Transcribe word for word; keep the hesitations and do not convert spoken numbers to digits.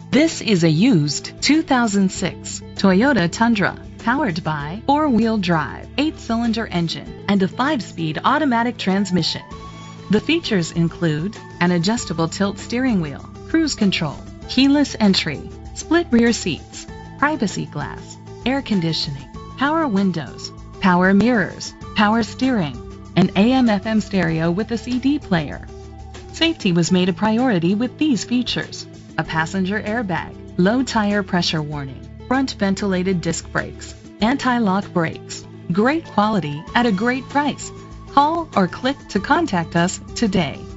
This is a used two thousand six Toyota Tundra, powered by four-wheel drive, eight-cylinder engine, and a five-speed automatic transmission. The features include an adjustable tilt steering wheel, cruise control, keyless entry, split rear seats, privacy glass, air conditioning, power windows, power mirrors, power steering, an A M F M stereo with a C D player. Safety was made a priority with these features: a passenger airbag, low tire pressure warning, front ventilated disc brakes, anti-lock brakes. Great quality at a great price. Call or click to contact us today.